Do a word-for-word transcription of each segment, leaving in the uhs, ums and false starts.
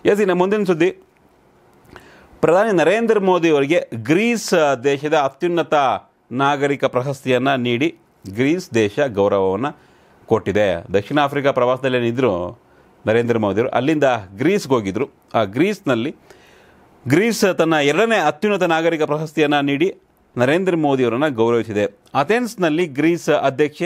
S, ಇನ್ನು ಮುಂದಿನ ಸುದ್ದಿ, ಪ್ರಧಾನಿ ನರೇಂದ್ರ ಮೋದಿ ಅವರಿಗೆ ಗ್ರೀಸ್ ದೇಶದ ಅತ್ಯುನ್ನತ ನಾಗರಿಕ ಪ್ರಶಸ್ತಿಯನ್ನು ನೀಡಿ ಗ್ರೀಸ್ ದೇಶ ಗೌರವವನ್ನು ಕೊಟ್ಟಿದೆ. ದಕ್ಷಿಣ ಆಫ್ರಿಕಾ ಪ್ರವಾಸದಲ್ಲೇನಿದ್ದರು ನರೇಂದ್ರ ಮೋದಿಯವರು, ಅಲ್ಲಿಂದ ಗ್ರೀಸ್ಗೆ ಹೋಗಿದ್ದರು. ಆ ಗ್ರೀಸ್ನಲ್ಲಿ ಗ್ರೀಸ್ ತನ್ನ ಎರಡನೇ ಅತ್ಯುನ್ನತ ನಾಗರಿಕ ಪ್ರಶಸ್ತಿಯನ್ನು ನೀಡಿ ನರೇಂದ್ರ ಮೋದಿಯವರನ್ನು ಗೌರವಿಸಿದೆ. ಅಥೆನ್ಸ್ನಲ್ಲಿ ಗ್ರೀಸ್ ಅಧ್ಯಕ್ಷೆ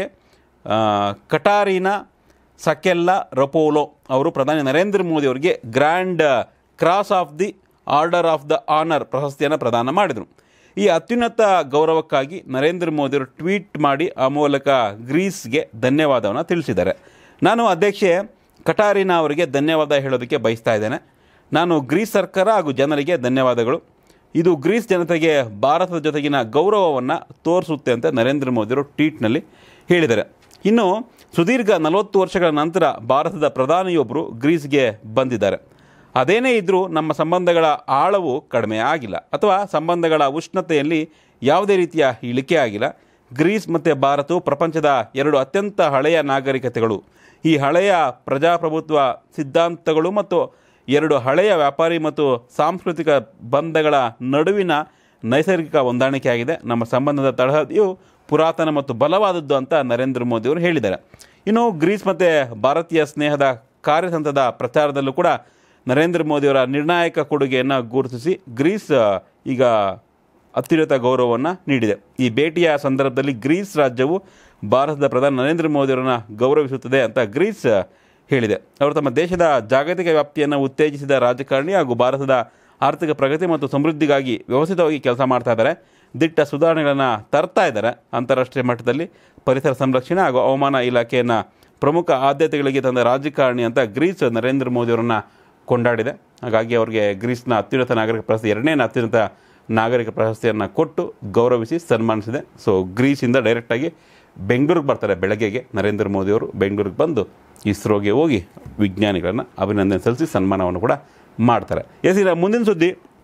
ಕಟಾರಿನಾ ಸಕೆಲ್ಲಾ ರಪೋಲೋ ಅವರು ಪ್ರಧಾನಿ ನರೇಂದ್ರ ಮೋದಿ ಅವರಿಗೆ grand cross of the order of the honour ಪ್ರಶಸ್ತಿಯನ್ನು ಪ್ರದಾನ ಮಾಡಿದರು. ಈ ಅತ್ಯುನ್ನತ ಗೌರವಕ್ಕಾಗಿ ನರೇಂದ್ರ ಮೋದಿಯವರು ಟ್ವೀಟ್ ಮಾಡಿ ಆ ಮೂಲಕ ಗ್ರೀಸ್ಗೆ ಧನ್ಯವಾದವನ್ನು ತಿಳಿಸಿದ್ದಾರೆ. ನಾನು ಅಧ್ಯಕ್ಷೆ ಕಟಾರಿನಾ ಅವರಿಗೆ ಧನ್ಯವಾದ ಹೇಳೋದಕ್ಕೆ ಬಯಸ್ತಾ ಇದ್ದೇನೆ. ನಾನು ಗ್ರೀಸ್ ಸರ್ಕಾರ ಹಾಗೂ ಜನರಿಗೆ ಧನ್ಯವಾದಗಳು. ಇದು ಗ್ರೀಸ್ ಜನತೆಗೆ ಭಾರತದ ಜೊತೆಗಿನ ಗೌರವವನ್ನು ತೋರಿಸುತ್ತೆ ಅಂತ ನರೇಂದ್ರ ಮೋದಿಯವರು ಟ್ವೀಟ್ನಲ್ಲಿ ಹೇಳಿದ್ದಾರೆ. ಇನ್ನು ಸುದೀರ್ಘ ನಲವತ್ತು ವರ್ಷಗಳ ನಂತರ ಭಾರತದ ಪ್ರಧಾನಿಯೊಬ್ಬರು ಗ್ರೀಸ್ಗೆ ಬಂದಿದ್ದಾರೆ. ಅದೇನೇ ಇದ್ದರೂ ನಮ್ಮ ಸಂಬಂಧಗಳ ಆಳವು ಕಡಿಮೆ ಆಗಿಲ್ಲ ಅಥವಾ ಸಂಬಂಧಗಳ ಉಷ್ಣತೆಯಲ್ಲಿ ಯಾವುದೇ ರೀತಿಯ ಇಳಿಕೆ ಆಗಿಲ್ಲ. ಗ್ರೀಸ್ ಮತ್ತು ಭಾರತವು ಪ್ರಪಂಚದ ಎರಡು ಅತ್ಯಂತ ಹಳೆಯ ನಾಗರಿಕತೆಗಳು. ಈ ಹಳೆಯ ಪ್ರಜಾಪ್ರಭುತ್ವ ಸಿದ್ಧಾಂತಗಳು ಮತ್ತು ಎರಡು ಹಳೆಯ ವ್ಯಾಪಾರಿ ಮತ್ತು ಸಾಂಸ್ಕೃತಿಕ ಬಂಧಗಳ ನಡುವಿನ ನೈಸರ್ಗಿಕ ಹೊಂದಾಣಿಕೆಯಾಗಿದೆ. ನಮ್ಮ ಸಂಬಂಧದ ತಳಹದಿಯು ಪುರಾತನ ಮತ್ತು ಬಲವಾದದ್ದು ಅಂತ ನರೇಂದ್ರ ಮೋದಿಯವರು ಹೇಳಿದ್ದಾರೆ. ಇನ್ನು ಗ್ರೀಸ್ ಮತ್ತು ಭಾರತೀಯ ಸ್ನೇಹದ ಕಾರ್ಯತಂತ್ರದ ಪ್ರಚಾರದಲ್ಲೂ ಕೂಡ ನರೇಂದ್ರ ಮೋದಿಯವರ ನಿರ್ಣಾಯಕ ಕೊಡುಗೆಯನ್ನು ಗುರುತಿಸಿ ಗ್ರೀಸ್ ಈಗ ಅತ್ಯುನ್ನತ ಗೌರವವನ್ನು ನೀಡಿದೆ. ಈ ಭೇಟಿಯ ಸಂದರ್ಭದಲ್ಲಿ ಗ್ರೀಸ್ ರಾಜ್ಯವು ಭಾರತದ ಪ್ರಧಾನಿ ನರೇಂದ್ರ ಮೋದಿಯವರನ್ನು ಗೌರವಿಸುತ್ತದೆ ಅಂತ ಗ್ರೀಸ್ ಹೇಳಿದೆ. ಅವರು ತಮ್ಮ ದೇಶದ ಜಾಗತಿಕ ವ್ಯಾಪ್ತಿಯನ್ನು ಉತ್ತೇಜಿಸಿದ ರಾಜಕಾರಣಿ ಹಾಗೂ ಭಾರತದ ಆರ್ಥಿಕ ಪ್ರಗತಿ ಮತ್ತು ಸಮೃದ್ಧಿಗಾಗಿ ವ್ಯವಸ್ಥಿತವಾಗಿ ಕೆಲಸ ಮಾಡ್ತಾ ಇದ್ದಾರೆ. ದಿಟ್ಟ ಸುಧಾರಣೆಗಳನ್ನು ತರ್ತಾ ಇದ್ದಾರೆ. ಅಂತಾರಾಷ್ಟ್ರೀಯ ಮಟ್ಟದಲ್ಲಿ ಪರಿಸರ ಸಂರಕ್ಷಣೆ ಹಾಗೂ ಹವಾಮಾನ ಇಲಾಖೆಯನ್ನು ಪ್ರಮುಖ ಆದ್ಯತೆಗಳಿಗೆ ತಂದ ರಾಜಕಾರಣಿ ಅಂತ ಗ್ರೀಸ್ ನರೇಂದ್ರ ಮೋದಿಯವರನ್ನು ಕೊಂಡಾಡಿದೆ. ಹಾಗಾಗಿ ಅವರಿಗೆ ಗ್ರೀಸ್ನ ಅತ್ಯುನ್ನತ ನಾಗರಿಕ ಪ್ರಶಸ್ತಿ, ಎರಡನೇ ಅತ್ಯುನ್ನತ ನಾಗರಿಕ ಪ್ರಶಸ್ತಿಯನ್ನು ಕೊಟ್ಟು ಗೌರವಿಸಿ ಸನ್ಮಾನಿಸಿದೆ. ಸೊ ಗ್ರೀಸಿಂದ ಡೈರೆಕ್ಟಾಗಿ ಬೆಂಗಳೂರಿಗೆ ಬರ್ತಾರೆ. ಬೆಳಗ್ಗೆಗೆ ನರೇಂದ್ರ ಮೋದಿಯವರು ಬೆಂಗಳೂರಿಗೆ ಬಂದು ಇಸ್ರೋಗೆ ಹೋಗಿ ವಿಜ್ಞಾನಿಗಳನ್ನು ಅಭಿನಂದನೆ ಸಲ್ಲಿಸಿ ಸನ್ಮಾನವನ್ನು ಕೂಡ ಮಾಡ್ತಾರೆ. ಎಸ್, ಮುಂದಿನ ಸುದ್ದಿ,